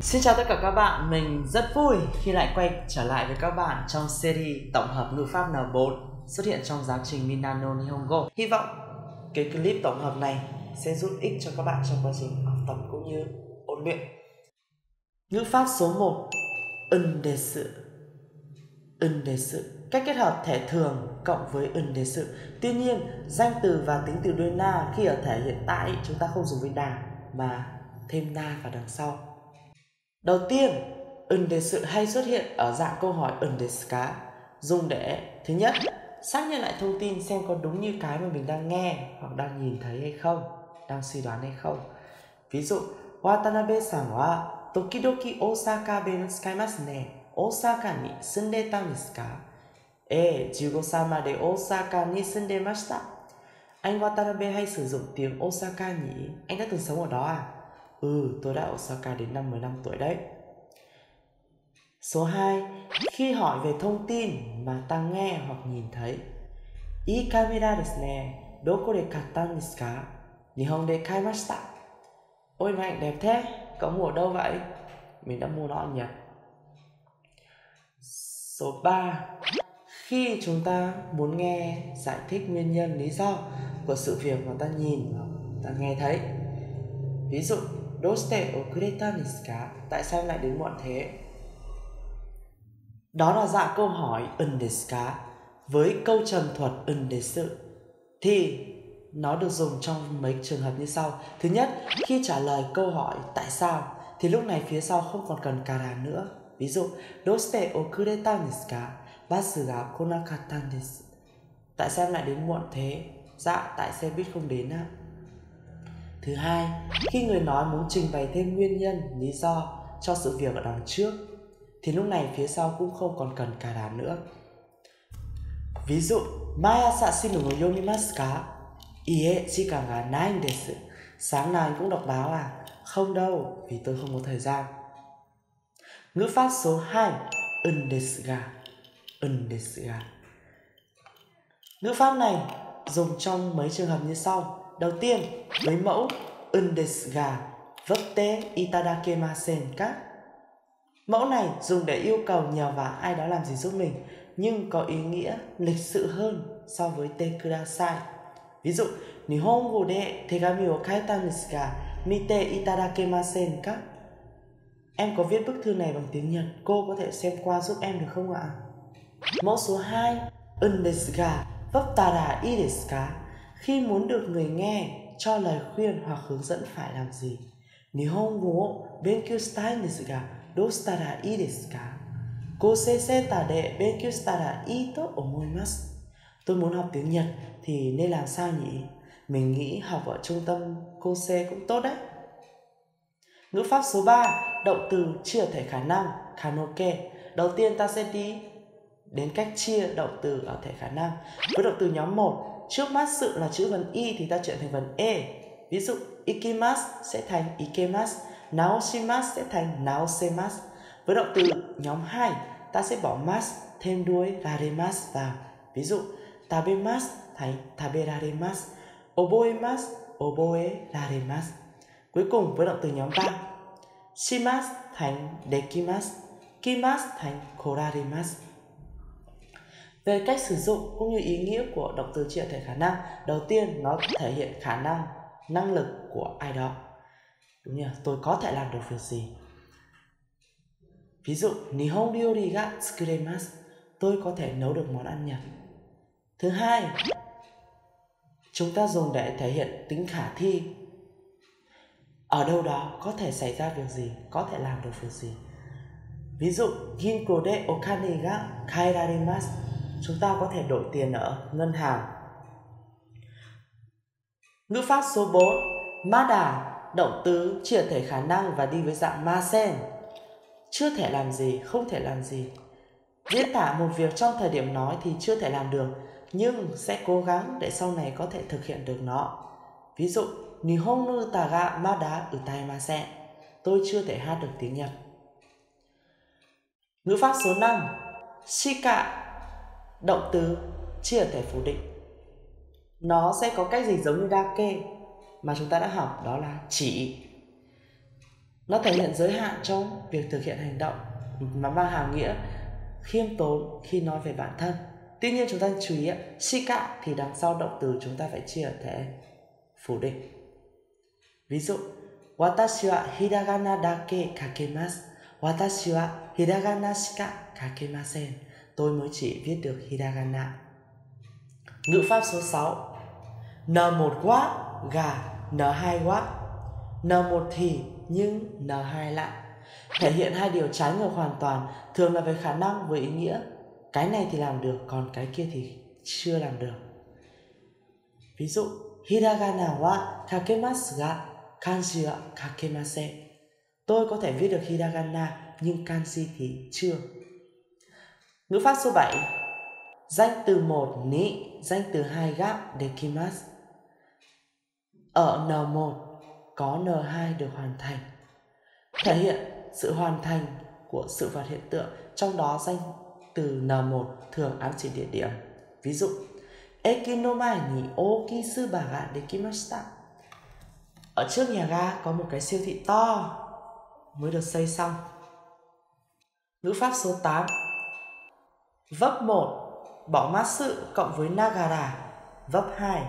Xin chào tất cả các bạn, mình rất vui khi lại quay trở lại với các bạn trong series tổng hợp ngữ pháp N4 xuất hiện trong giáo trình Minano Nihongo. Hy vọng cái clip tổng hợp này sẽ giúp ích cho các bạn trong quá trình học tập cũng như ôn luyện. Ngữ pháp số 1, undesu. Undesu, cách kết hợp thể thường cộng với undesu. Tuy nhiên, danh từ và tính từ đuôi na khi ở thể hiện tại chúng ta không dùng với đà mà thêm na vào đằng sau. Đầu tiên, undesu hay xuất hiện ở dạng câu hỏi undesu ka, dùng để thứ nhất, xác nhận lại thông tin xem có đúng như cái mà mình đang nghe hoặc đang nhìn thấy hay không, đang suy đoán hay không. Ví dụ, Watanabe-san wa tokidoki Osaka ben o tsukaimasu ne. Osaka ni sunde ta desu ka? 15歳まで Osaka ni sundemashita. Anh Watanabe hay sử dụng tiếng Osaka nhỉ? Anh đã từng sống ở đó à? Tôi đã ở Osaka đến năm 15 tuổi đấy. Số 2. Khi hỏi về thông tin mà ta nghe hoặc nhìn thấy. Ii kamera desu ne. Doko de kattan desu ka? Nihon de kaimashita. Ôi máy ảnh đẹp thế, cậu mua ở đâu vậy? Mình đã mua nó ở Nhật. Số 3. Khi chúng ta muốn nghe giải thích nguyên nhân, lý do của sự việc mà ta nhìn hoặc ta nghe thấy. Ví dụ, Doshite okureta desu ka? Tại sao lại đến muộn thế? Đó là dạng câu hỏi undesu ka. Với câu trần thuật undesu thì nó được dùng trong mấy trường hợp như sau. Thứ nhất, khi trả lời câu hỏi tại sao thì lúc này phía sau không còn cần kara nữa. Ví dụ, Doshite okureta desu ka? Basu ga konakattan desu. Tại sao lại đến muộn thế? Dạ, tại xe buýt không đến á. Thứ hai, khi người nói muốn trình bày thêm nguyên nhân, lý do cho sự việc ở đằng trước thì lúc này phía sau cũng không còn cần kara nữa. Ví dụ, Mai asa shinu no yomimasu ka? Ie, jikan ga nai desu. Sáng nào anh cũng đọc báo à? Không đâu, vì tôi không có thời gian. Ngữ pháp số 2, undesu ga. Undesu ga. Ngữ pháp này dùng trong mấy trường hợp như sau. Đầu tiên, với mẫu undesu ga wate itadakemasen ka? Mẫu này dùng để yêu cầu nhờ vả ai đó làm gì giúp mình, nhưng có ý nghĩa lịch sự hơn so với te kudasai. Ví dụ, Nihongo de tegami o kaeta desu ga mite itadakemasen ka? Em có viết bức thư này bằng tiếng Nhật, cô có thể xem qua giúp em được không ạ? Mẫu số 2, undesu ga wattara ii desu ka? Khi muốn được người nghe cho lời khuyên hoặc hướng dẫn phải làm gì. Nihongo o benkyou shitai desu ga doustara ii desu ka? Kosei center de benkyou shitara ii to omoimasu. Tôi muốn học tiếng Nhật thì nên làm sao nhỉ? Mình nghĩ học ở trung tâm Kosei cũng tốt đấy. Ngữ pháp số 3, động từ chia thể khả năng, kanoke. Đầu tiên ta sẽ đi đến cách chia động từ ở thể khả năng. Với động từ nhóm 1, trước mắt sự là chữ vần i thì ta chuyển thành vần e. Ví dụ, ikimasu sẽ thành ikemasu, naoshimasu sẽ thành naosemasu. Với động từ nhóm 2, ta sẽ bỏ mas thêm đuôi raremasu vào. Ví dụ, tabemasu thành taberaremasu, oboemasu, oboeraremasu. Cuối cùng với động từ nhóm 3, shimasu thành dekimasu, kimasu thành korarimasu. Về cách sử dụng cũng như ý nghĩa của động từ chia thể khả năng, đầu tiên nó thể hiện khả năng, năng lực của ai đó. Đúng nhỉ? Tôi có thể làm được việc gì. Ví dụ, Nihon ryori ga tsukuremasu. Tôi có thể nấu được món ăn Nhật. Thứ hai, chúng ta dùng để thể hiện tính khả thi. Ở đâu đó có thể xảy ra việc gì, có thể làm được việc gì. Ví dụ, Ginko de okane ga kaeraremasu. Chúng ta có thể đổi tiền ở ngân hàng. Ngữ pháp số 4, mada, động từ chia thể khả năng và đi với dạng masen. Chưa thể làm gì, không thể làm gì. Diễn tả một việc trong thời điểm nói thì chưa thể làm được, nhưng sẽ cố gắng để sau này có thể thực hiện được nó. Ví dụ, Nihon no uta ga mada utaimasen. Tôi chưa thể hát được tiếng Nhật. Ngữ pháp số 5, shika, động từ chia thể phủ định. Nó sẽ có cách dịch giống như dake mà chúng ta đã học, đó là chỉ. Nó thể hiện giới hạn trong việc thực hiện hành động mà mang hàm nghĩa khiêm tốn khi nói về bản thân. Tuy nhiên chúng ta chú ý, shika thì đằng sau động từ chúng ta phải chia ở thể phủ định. Ví dụ, watashi wa hiragana dake kakemasu, watashi wa hiragana shika kakemasen. Tôi mới chỉ viết được hiragana. Ngữ pháp số 6. N1 wa gà, N2 wa. N1 thì nhưng N2 lại. Thể hiện hai điều trái ngược hoàn toàn, thường là về khả năng với ý nghĩa cái này thì làm được, còn cái kia thì chưa làm được. Ví dụ, hiragana wa kakemasu ga kanji wa kakemasen. Tôi có thể viết được hiragana nhưng kanji thì chưa. Ngữ pháp số 7. Danh từ 1 ni, danh từ 2 ga dekimasu. Ở N1 có N2 được hoàn thành, thể hiện sự hoàn thành của sự vật hiện tượng, trong đó danh từ N1 thường ám chỉ địa điểm. Ví dụ, Eki no mai ni ookii suba ga dekimashita. Ở trước nhà ga có một cái siêu thị to mới được xây xong. Ngữ pháp số 8. Vấp 1 bỏ masu cộng với nagara. Vấp 2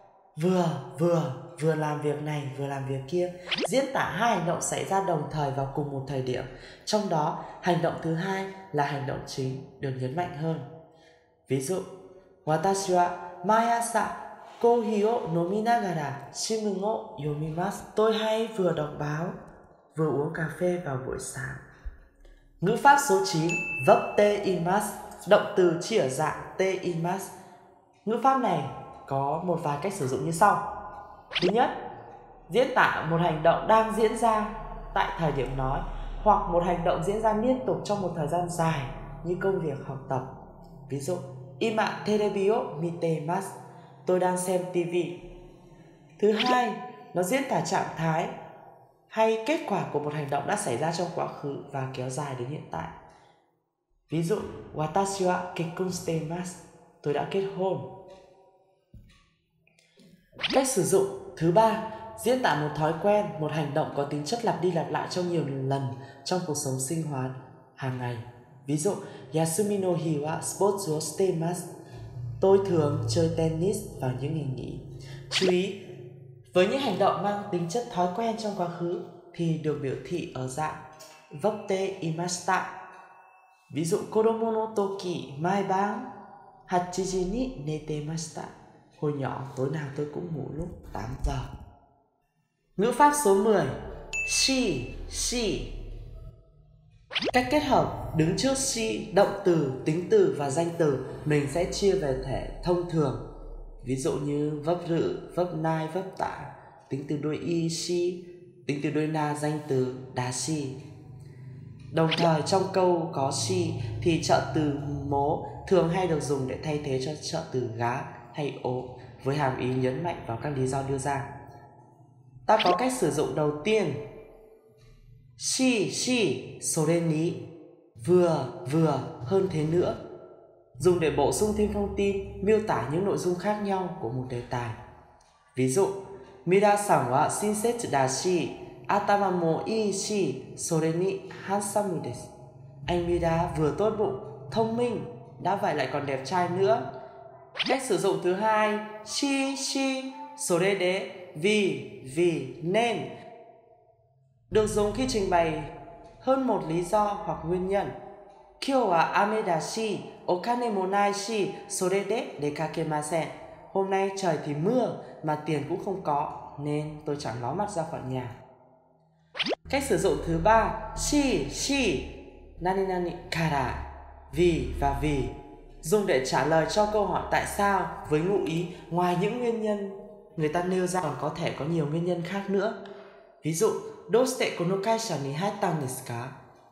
vừa làm việc này vừa làm việc kia, diễn tả hai hành động xảy ra đồng thời vào cùng một thời điểm, trong đó hành động thứ hai là hành động chính được nhấn mạnh hơn. Ví dụ, watashi wa maiasa kohi o nominagara shimun o yomimasu. Tôi hay vừa đọc báo vừa uống cà phê vào buổi sáng. Ngữ pháp số 9. Vấp te imasu, động từ chỉ ở dạng te imasu. Ngữ pháp này có một vài cách sử dụng như sau. Thứ nhất, diễn tả một hành động đang diễn ra tại thời điểm nói, hoặc một hành động diễn ra liên tục trong một thời gian dài như công việc học tập. Ví dụ, Ima terebi o mitemasu. Tôi đang xem TV. Thứ hai, nó diễn tả trạng thái hay kết quả của một hành động đã xảy ra trong quá khứ và kéo dài đến hiện tại. Ví dụ, watashi wa kekkon shitemasu. Tôi đã kết hôn. Cách sử dụng thứ ba, diễn tả một thói quen, một hành động có tính chất lặp đi lặp lại trong nhiều lần trong cuộc sống sinh hoạt hàng ngày. Ví dụ, Yasumi no hi wa sports wo shitemasu. Tôi thường chơi tennis vào những ngày nghỉ. Chú ý, với những hành động mang tính chất thói quen trong quá khứ thì được biểu thị ở dạng vapte imashita. Ví dụ, kodomo no toki maiban 8 ni netemashita. Hồi nhỏ tối nào tôi cũng ngủ lúc 8 giờ. Ngữ pháp số 10. She. Cách kết hợp đứng trước she, động từ, tính từ và danh từ mình sẽ chia về thể thông thường. Ví dụ như vấp rự, vấp nai, vấp tả. Tính từ đuôi y she, tính từ đuôi na danh từ dashi. Đồng thời trong câu có she thì trợ từ mố thường hay được dùng để thay thế cho trợ từ gá hay ố, với hàm ý nhấn mạnh vào các lý do đưa ra. Ta có cách sử dụng đầu tiên. Shi sore ni, vừa hơn thế nữa, dùng để bổ sung thêm thông tin, miêu tả những nội dung khác nhau của một đề tài. Ví dụ, Minasan wa shinsei dashi, atama mo ii shi, sore ni handsome desu. Anh Mira vừa tốt bụng, thông minh, đã vậy lại còn đẹp trai nữa. Cách sử dụng thứ hai, shi, sore de, vì, nên, được dùng khi trình bày hơn một lý do hoặc nguyên nhân. Kyou wa ame dashi, okane mo nai shi, sore de dekakemasen. Hôm nay trời thì mưa mà tiền cũng không có nên tôi chẳng ló mặt ra khỏi nhà. Cách sử dụng thứ ba, shi, nani kara, vì và vì, dùng để trả lời cho câu hỏi tại sao với ngụ ý ngoài những nguyên nhân người ta nêu ra còn có thể có nhiều nguyên nhân khác nữa. Ví dụ, doshite kono kaisha ni haittan desu ka?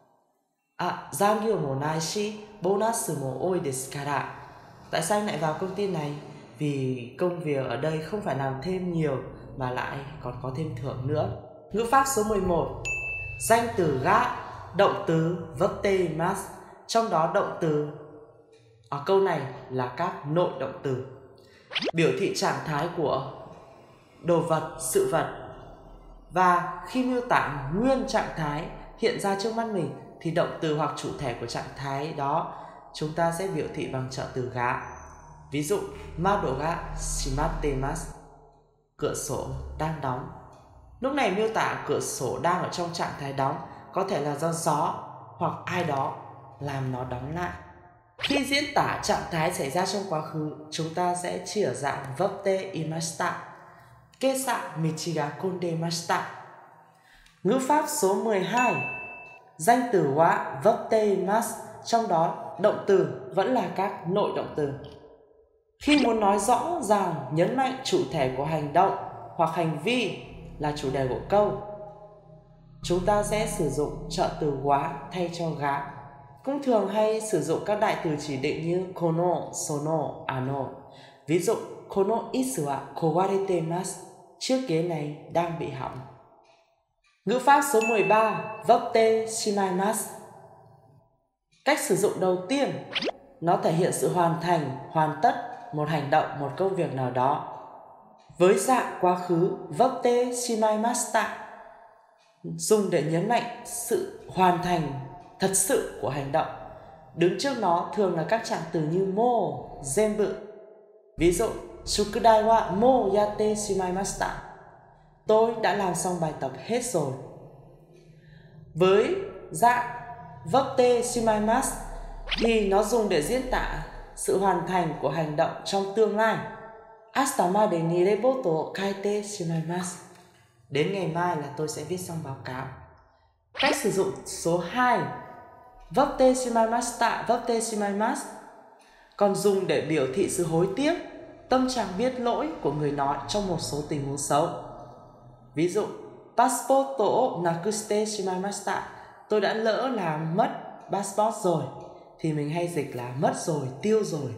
Zangyou mo nai shi, bonasu mo oi desu kara. Tại sao anh lại vào công ty này? Vì công việc ở đây không phải làm thêm nhiều mà lại còn có thêm thưởng nữa. Ngữ pháp số 11. Danh từ ga, động từ vapteimasu. Trong đó động từ ở câu này là các nội động từ, biểu thị trạng thái của đồ vật, sự vật. Và khi miêu tả nguyên trạng thái hiện ra trước mắt mình thì động từ hoặc chủ thể của trạng thái đó chúng ta sẽ biểu thị bằng trợ từ ga. Ví dụ, Mado ga shimattemasu, cửa sổ đang đóng. Lúc này miêu tả cửa sổ đang ở trong trạng thái đóng, có thể là do gió hoặc ai đó làm nó đóng lại. Khi diễn tả trạng thái xảy ra trong quá khứ, chúng ta sẽ chỉ ở dạng vapte imashita, kesa michi ga kondemashita. Ngữ pháp số 12, danh từ wa vapte imasu, trong đó động từ vẫn là các nội động từ. Khi muốn nói rõ ràng nhấn mạnh chủ thể của hành động hoặc hành vi là chủ đề của câu, chúng ta sẽ sử dụng trợ từ wa thay cho ga. Cũng thường hay sử dụng các đại từ chỉ định như kono, sono, ano. Ví dụ, kono isu wa kowaretemasu, chiếc ghế này đang bị hỏng. Ngữ pháp số 13, vapte shimaimasu. Cách sử dụng đầu tiên, nó thể hiện sự hoàn thành, hoàn tất một hành động, một công việc nào đó. Với dạng quá khứ, vapte shimaimashita dùng để nhấn mạnh sự hoàn thành thật sự của hành động. Đứng trước nó thường là các trạng từ như mo, zenbu. Ví dụ, shukudai wa mo yatte shimaimashita, tôi đã làm xong bài tập hết rồi. Với dạng vapte shimaimasu thì nó dùng để diễn tả sự hoàn thành của hành động trong tương lai. Ashita made ni reporto o kaite shimaimasu, đến ngày mai là tôi sẽ viết xong báo cáo. Cách sử dụng số 2, vapte shimaimashita, vapte shimaimasu còn dùng để biểu thị sự hối tiếc, tâm trạng biết lỗi của người nói trong một số tình huống xấu. Ví dụ, passport o nakushite shimaimashita, tôi đã lỡ làm mất passport rồi, thì mình hay dịch là mất rồi, tiêu rồi.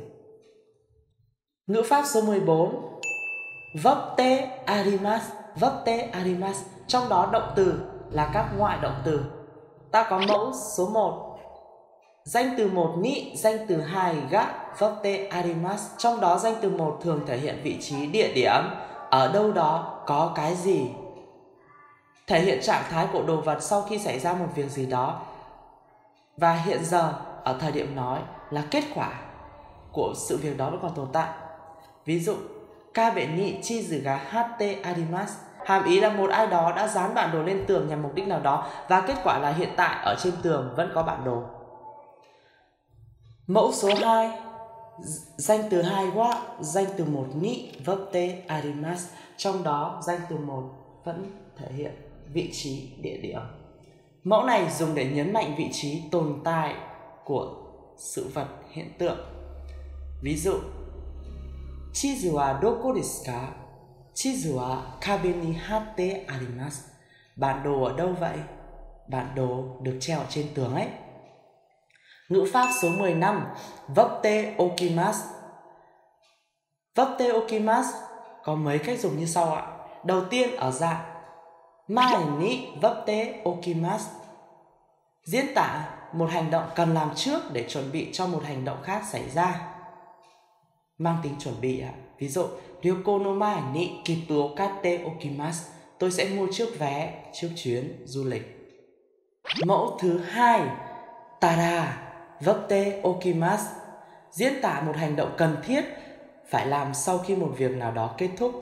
Ngữ pháp số 14, vapte arimasu, vapte arimasu, trong đó động từ là các ngoại động từ. Ta có mẫu số 1, danh từ 1 ni, danh từ 2 ga, vapte arimasu, trong đó danh từ 1 thường thể hiện vị trí, địa điểm, ở đâu đó, có cái gì, thể hiện trạng thái của đồ vật sau khi xảy ra một việc gì đó, và hiện giờ ở thời điểm nói là kết quả của sự việc đó vẫn còn tồn tại. Ví dụ, kabe ni chizu ga hatte arimasu, hàm ý là một ai đó đã dán bản đồ lên tường nhằm mục đích nào đó, và kết quả là hiện tại ở trên tường vẫn có bản đồ. Mẫu số 2, danh từ 2 wa, danh từ 1 ni, vapte arimasu, trong đó danh từ 1 vẫn thể hiện vị trí, địa điểm. Mẫu này dùng để nhấn mạnh vị trí tồn tại của sự vật, hiện tượng. Ví dụ, chizu wa doko desu ka? Chizu wa kabe ni hatte arimasu. Bản đồ ở đâu vậy? Bản đồ được treo trên tường ấy. Ngữ pháp số 15, vapte okimasu. Vapte okimasu có mấy cách dùng như sau ạ. Đầu tiên ở dạng mai ni vapte okimasu, diễn tả một hành động cần làm trước để chuẩn bị cho một hành động khác xảy ra, mang tính chuẩn bị ạ. Ví dụ, ryoko no mai ni kippu o katte okimasu, tôi sẽ mua trước vé trước chuyến du lịch. Mẫu thứ 2, tada vapte okimasu, diễn tả một hành động cần thiết phải làm sau khi một việc nào đó kết thúc.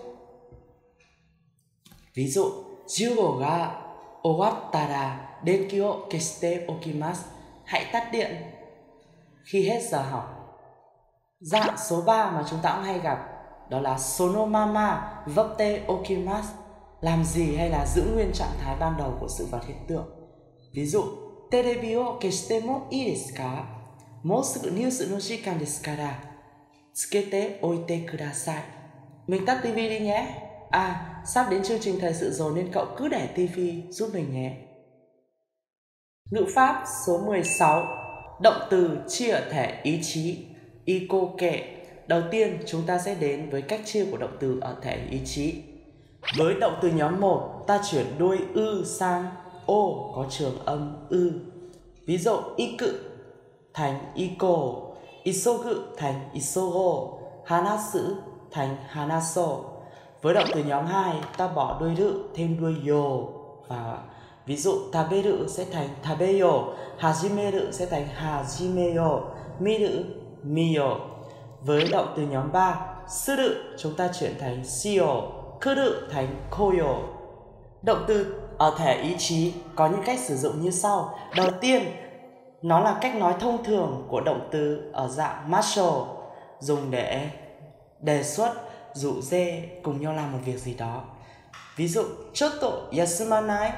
Ví dụ, jugo ga owattara denki o keshite okimasu, hãy tắt điện khi hết giờ học. Dạng số 3 mà chúng ta cũng hay gặp đó là sono mama vapte okimasu, làm gì hay là giữ nguyên trạng thái ban đầu của sự vật, hiện tượng. Ví dụ, terebi o keshite mo ii desu ka? Mou sugu news no shikan desu kara tsukete oite kudasai. Mình tắt tivi đi nhé. Sắp đến chương trình thời sự rồi nên cậu cứ để tivi giúp mình nhé. Ngữ pháp số 16, động từ chia ở thể ý chí, ikoke. Đầu tiên chúng ta sẽ đến với cách chia của động từ ở thể ý chí. Với động từ nhóm 1, ta chuyển đuôi ư sang ô có trường âm ư. Ví dụ, iku thành iko, isogu thành isogo, hanasu thành hanaso. Với động từ nhóm 2, ta bỏ đuôi rự thêm đuôi yo vào. Ví dụ taberu sẽ thành tabeyo, hajimeru sẽ thành hajimeyo, miru miyo. Với động từ nhóm 3, suru chúng ta chuyển thành shio, kuru thành koyo. Động từ ở thể ý chí có những cách sử dụng như sau. Đầu tiên, nó là cách nói thông thường của động từ ở dạng masho, dùng để đề xuất, rủ rê cùng nhau làm một việc gì đó. Ví dụ, chotto yasumanai?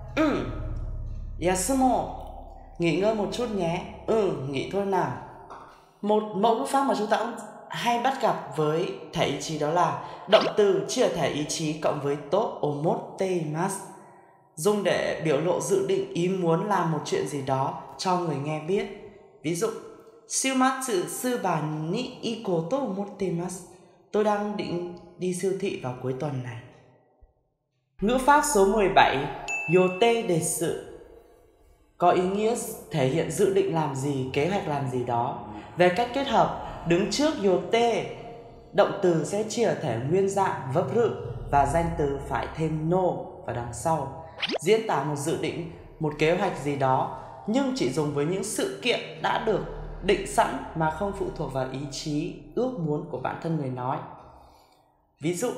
Yasumo. Nghỉ ngơi một chút nhé. Nghỉ thôi nào. Một mẫu ngữ pháp mà chúng ta cũng hay bắt gặp với thể ý chí đó là động từ chia thể ý chí cộng với to omotteimasu, dùng để biểu lộ dự định ý muốn làm một chuyện gì đó cho người nghe biết. Ví dụ, Shiumatsu suba ni iko to omotteimasu. Tôi đang định đi siêu thị vào cuối tuần này. Ngữ pháp số 17, yote desu, có ý nghĩa thể hiện dự định làm gì, kế hoạch làm gì đó. Về cách kết hợp, đứng trước yote, động từ sẽ chia thể nguyên dạng vấp rự và danh từ phải thêm no vào đằng sau, diễn tả một dự định, một kế hoạch gì đó, nhưng chỉ dùng với những sự kiện đã được định sẵn mà không phụ thuộc vào ý chí, ước muốn của bản thân người nói. Ví dụ,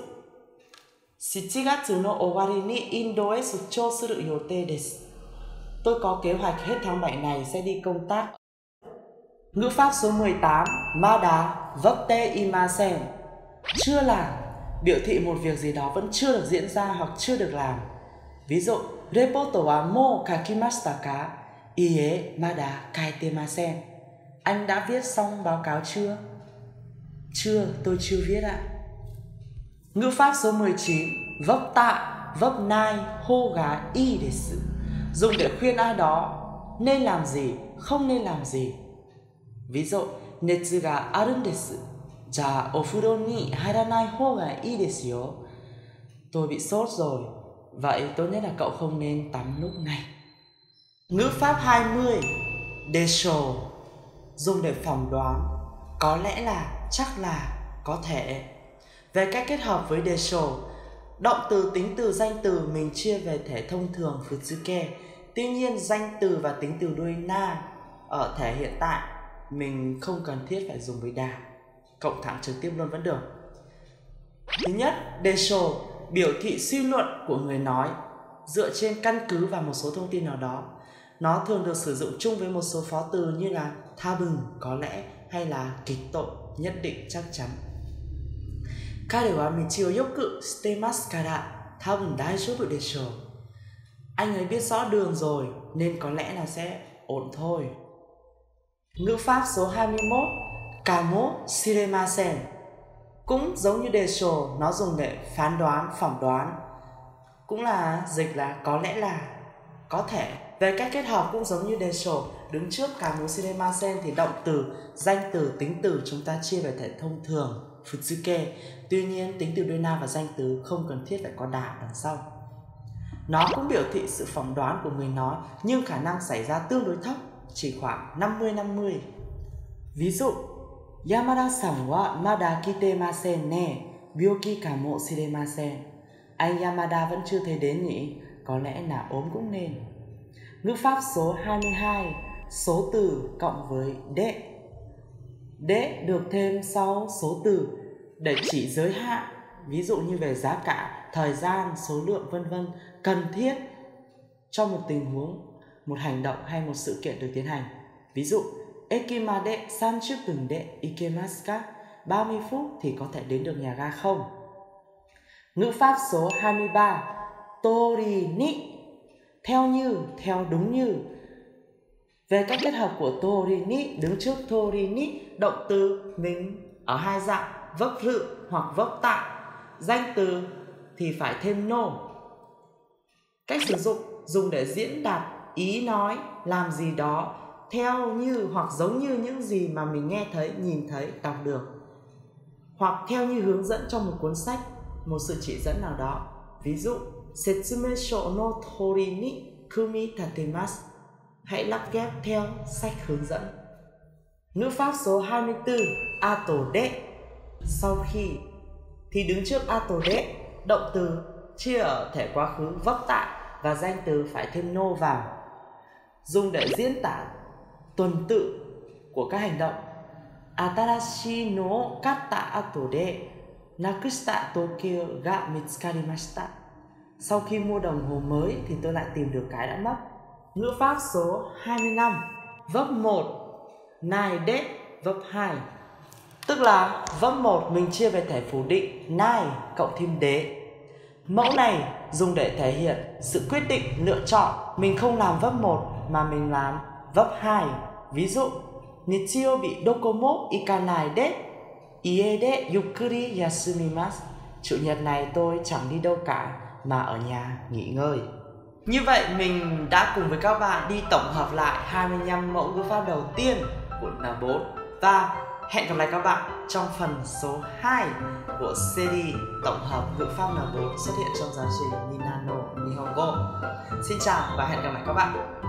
7月の終わりにインドへ出張する予定です. Tôi có kế hoạch hết tháng 7 này sẽ đi công tác. Ngữ pháp số 18, mada watte imasen, chưa làm, biểu thị một việc gì đó vẫn chưa được diễn ra hoặc chưa được làm. Ví dụ, reporto wa mou kakimashita ka? Iie, mada kaitemasen. Anh đã viết xong báo cáo chưa? Chưa, tôi chưa viết ạ. Ngữ pháp số 19, vấp tạ, vấp nai, hô gá y desu, dùng để khuyên ai đó nên làm gì, không nên làm gì. Ví dụ, netsu ga aru desu, ja ofuro ni haranai hou ga ii desu yo. Tôi bị sốt rồi, vậy tốt nhất là cậu không nên tắm lúc này. Ngữ pháp 20, desho, dùng để phỏng đoán, có lẽ là, chắc là, có thể. Về cách kết hợp với desho, động từ, tính từ, danh từ mình chia về thể thông thường futsuke. Tuy nhiên danh từ và tính từ đuôi na ở thể hiện tại mình không cần thiết phải dùng với đà, cộng thẳng trực tiếp luôn vẫn được. Thứ nhất, desho biểu thị suy luận của người nói dựa trên căn cứ vào một số thông tin nào đó. Nó thường được sử dụng chung với một số phó từ như là tabun, có lẽ, hay là kitto, nhất định, chắc chắn. Kare wa michi o yoku shitemasu kara tabun daijoubu desho. Anh ấy biết rõ đường rồi nên có lẽ là sẽ ổn thôi. Ngữ pháp số 21, kamo shiremasen, cũng giống như desho, nó dùng để phán đoán, phỏng đoán, cũng là dịch là có lẽ là, có thể. Về cách kết hợp cũng giống như desho, đứng trước kamo shiremasen thì động từ, danh từ, tính từ chúng ta chia về thể thông thường futsuke. Tuy nhiên tính từ đuôi na và danh từ không cần thiết phải có đà đằng sau. Nó cũng biểu thị sự phỏng đoán của người nói, nhưng khả năng xảy ra tương đối thấp, chỉ khoảng 50-50. Ví dụ, Yamada-san wa mada kitemasen ne, byoki kamo shiremasen. Anh Yamada vẫn chưa thấy đến nhỉ, có lẽ là ốm cũng nên. Ngữ pháp số 22, số từ cộng với de. De được thêm sau số từ để chỉ giới hạn, ví dụ như về giá cả, thời gian, số lượng vân vân, cần thiết cho một tình huống, một hành động hay một sự kiện được tiến hành. Ví dụ, ekimade 30 分で行けますか? 30 phút thì có thể đến được nhà ga không? Ngữ pháp số 23, tori ni, theo như, theo đúng như. Về cách kết hợp của tori ni, đứng trước tori ni, động từ mình ở hai dạng vấp rự hoặc vấp tại, danh từ thì phải thêm no. Cách sử dụng dùng để diễn đạt ý nói, làm gì đó theo như hoặc giống như những gì mà mình nghe thấy, nhìn thấy, đọc được, hoặc theo như hướng dẫn trong một cuốn sách, một sự chỉ dẫn nào đó. Ví dụ, Setsumesho no tori ni kumitatemasu, hãy lắp ghép theo sách hướng dẫn. Ngữ pháp số 24, ato de, sau khi, thì đứng trước ato de động từ chia ở thể quá khứ vấp tại và danh từ phải thêm no vào, dùng để diễn tả tuần tự của các hành động. Atarashi no katta ato de nakushita tokyo ga mitsukarimashita. Sau khi mua đồng hồ mới thì tôi lại tìm được cái đã mất. Ngữ pháp số 25. Vấp 1 nai de, vấp 2. Tức là vấp 1 mình chia về thể phủ định nai cộng thêm đế. Mẫu này dùng để thể hiện sự quyết định lựa chọn. Mình không làm vấp 1 mà mình làm vấp 2. Ví dụ, Nichiobi dokomo ikanai de, ie de yukuri yasumimasu. Chủ nhật này tôi chẳng đi đâu cả mà ở nhà nghỉ ngơi. Như vậy mình đã cùng với các bạn đi tổng hợp lại 25 mẫu ngữ pháp đầu tiên của N4. Và hẹn gặp lại các bạn trong phần số 2 của series tổng hợp ngữ pháp N4 xuất hiện trong giáo trình Minano Nihongo. Xin chào và hẹn gặp lại các bạn.